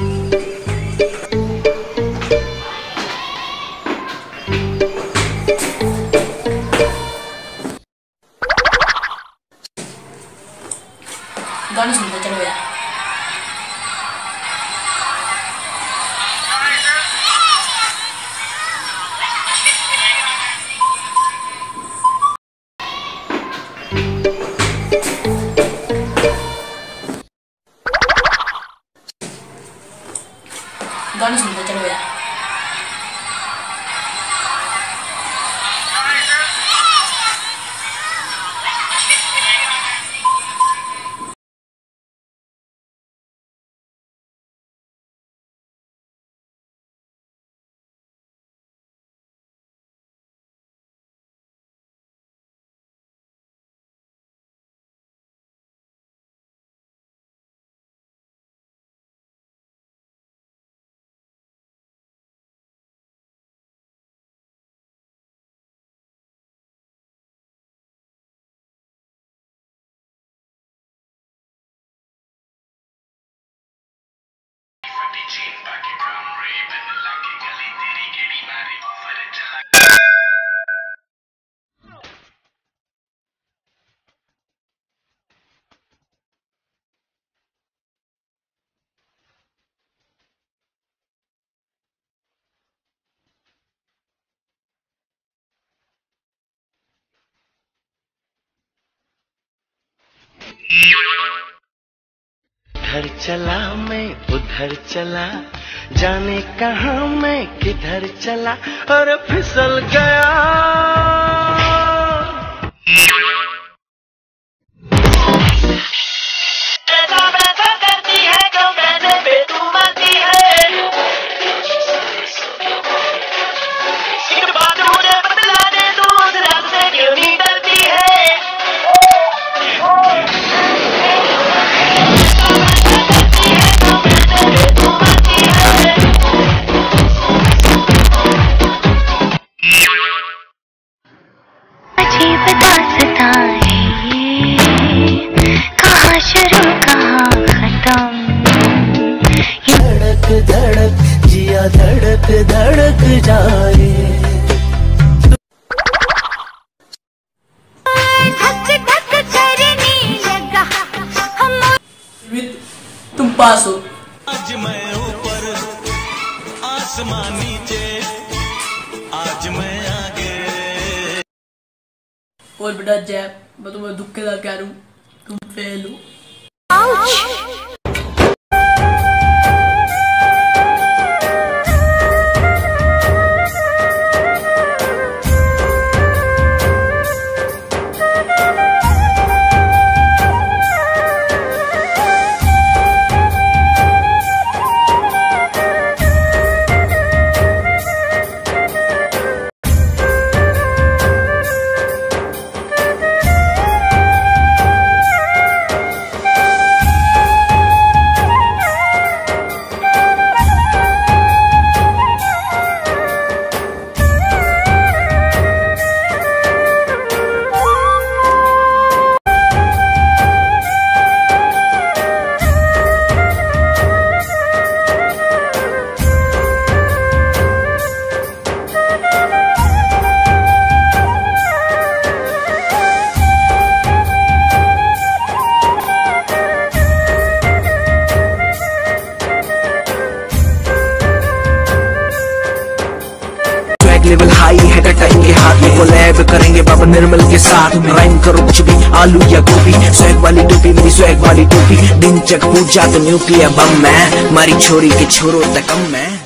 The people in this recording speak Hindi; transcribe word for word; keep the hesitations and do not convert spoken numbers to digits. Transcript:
गाने सुनते चलो यार। गाने सुनते चलो यार। उधर चला मैं उधर चला, जाने कहाँ मैं किधर चला और फिसल गया। धड़क धड़क जिया धड़क धड़क जाए। तुम पास हो। आज मैं ऊपर आसमान नीचे, आज मैं आगे। और बेटा जय, मैं तुम्हें दुख के साथ कह रहा हूँ, तुम फेल हो। लेवल हाई है कटाएंगे हाथ में, कोलैब करेंगे बाबा निर्मल के साथ। राइम करो कुछ भी, आलू या गोभी, स्वैग वाली टोपी मेरी स्वैग वाली टोपी। दिन चक पूजा तो न्यूक्लियर बम मैं, मारी छोरी के छोरो तक कम मैं।